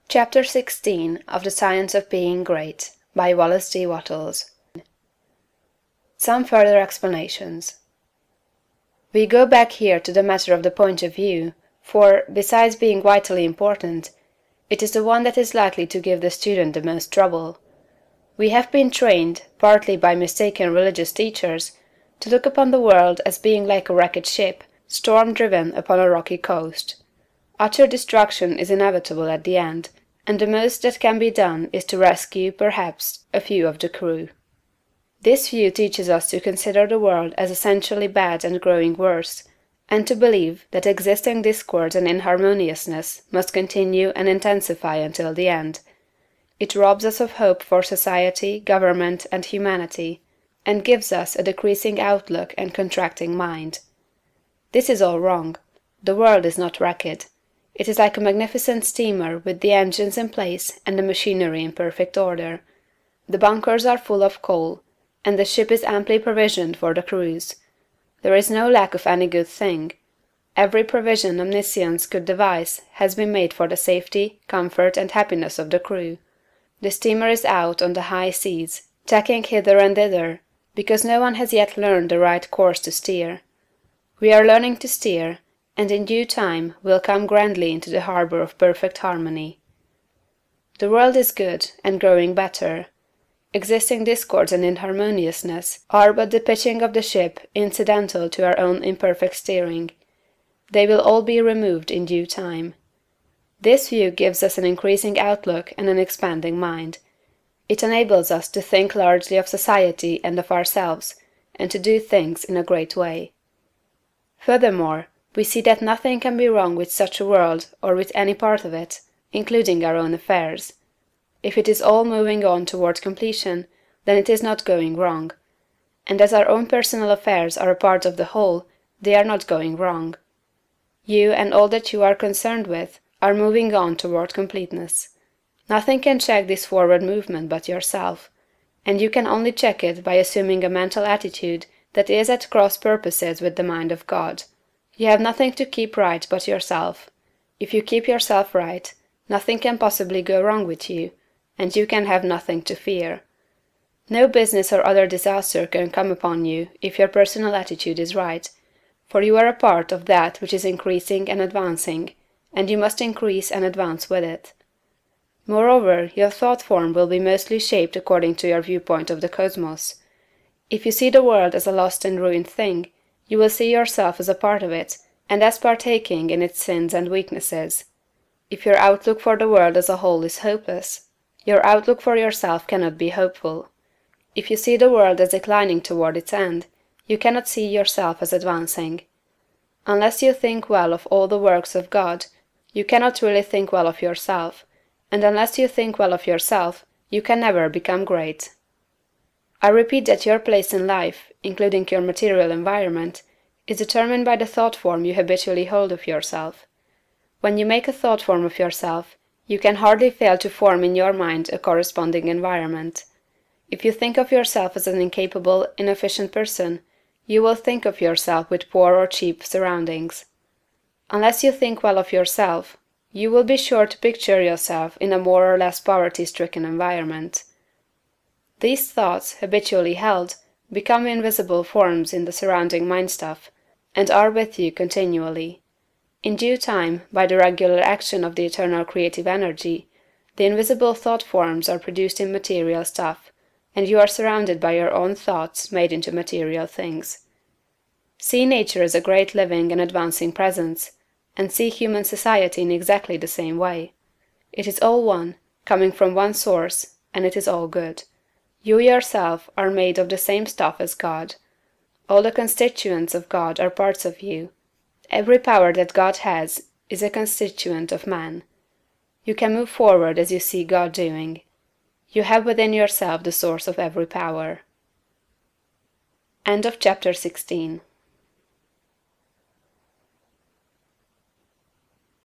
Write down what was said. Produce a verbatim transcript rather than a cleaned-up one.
Chapter sixteen of The Science of Being Great by Wallace D. Wattles. Some further explanations. We go back here to the matter of the point of view, for, besides being vitally important, it is the one that is likely to give the student the most trouble. We have been trained, partly by mistaken religious teachers, to look upon the world as being like a wrecked ship, storm-driven upon a rocky coast. Utter destruction is inevitable at the end, and the most that can be done is to rescue, perhaps, a few of the crew. This view teaches us to consider the world as essentially bad and growing worse, and to believe that existing discord and inharmoniousness must continue and intensify until the end. It robs us of hope for society, government, and humanity, and gives us a decreasing outlook and contracting mind. This is all wrong. The world is not wrecked. It is like a magnificent steamer with the engines in place and the machinery in perfect order. The bunkers are full of coal, and the ship is amply provisioned for the cruise. There is no lack of any good thing. Every provision omniscience could devise has been made for the safety, comfort, and happiness of the crew. The steamer is out on the high seas, tacking hither and thither, because no one has yet learned the right course to steer. We are learning to steer, and in due time will come grandly into the harbor of perfect harmony. The world is good, and growing better. Existing discords and inharmoniousness are but the pitching of the ship incidental to our own imperfect steering. They will all be removed in due time. This view gives us an increasing outlook and an expanding mind. It enables us to think largely of society and of ourselves, and to do things in a great way. Furthermore, we see that nothing can be wrong with such a world or with any part of it, including our own affairs. If it is all moving on toward completion, then it is not going wrong. And as our own personal affairs are a part of the whole, they are not going wrong. You and all that you are concerned with are moving on toward completeness. Nothing can check this forward movement but yourself, and you can only check it by assuming a mental attitude that is at cross purposes with the mind of God. You have nothing to keep right but yourself. If you keep yourself right, nothing can possibly go wrong with you, and you can have nothing to fear. No business or other disaster can come upon you if your personal attitude is right, for you are a part of that which is increasing and advancing, and you must increase and advance with it. Moreover, your thought form will be mostly shaped according to your viewpoint of the cosmos. If you see the world as a lost and ruined thing, you will see yourself as a part of it, and as partaking in its sins and weaknesses. If your outlook for the world as a whole is hopeless, your outlook for yourself cannot be hopeful. If you see the world as declining toward its end, you cannot see yourself as advancing. Unless you think well of all the works of God, you cannot really think well of yourself, and unless you think well of yourself, you can never become great. I repeat that your place in life, including your material environment, is determined by the thought form you habitually hold of yourself. When you make a thought form of yourself, you can hardly fail to form in your mind a corresponding environment. If you think of yourself as an incapable, inefficient person, you will think of yourself with poor or cheap surroundings. Unless you think well of yourself, you will be sure to picture yourself in a more or less poverty-stricken environment. These thoughts, habitually held, become invisible forms in the surrounding mind-stuff, and are with you continually. In due time, by the regular action of the eternal creative energy, the invisible thought forms are produced in material stuff, and you are surrounded by your own thoughts made into material things. See nature as a great living and advancing presence, and see human society in exactly the same way. It is all one, coming from one source, and it is all good. You yourself are made of the same stuff as God. All the constituents of God are parts of you. Every power that God has is a constituent of man. You can move forward as you see God doing. You have within yourself the source of every power. End of chapter sixteen.